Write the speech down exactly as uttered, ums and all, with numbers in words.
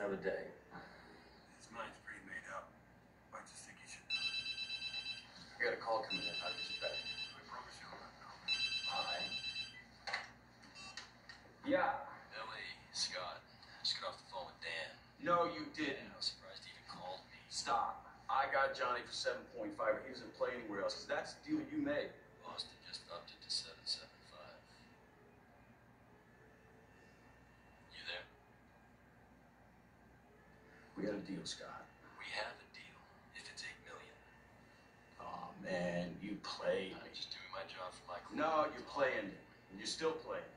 another day. His mind's pretty made up. I just think he should. I got a call coming in. I'll get you back. I promise you I'll let know. Hi. Yeah. Billy, Scott, just got off the phone with Dan. No, you didn't. I was surprised he even called me. Stop. I got Johnny for seven point five. He doesn't play anywhere else because that's the deal you made. Boston just upped it to seven seven five. You there? We got a deal, Scott. We have a deal. If it's eight million. Oh man, you played I'm me. just doing my job for my crew. No, you're playing. And you're still playing.